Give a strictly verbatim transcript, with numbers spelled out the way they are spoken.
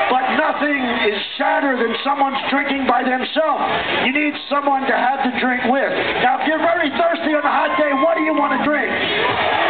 But nothing is sadder than someone's drinking by themselves. You need someone to have the drink with. Now, if you're very thirsty on a hot day, what do you want to drink?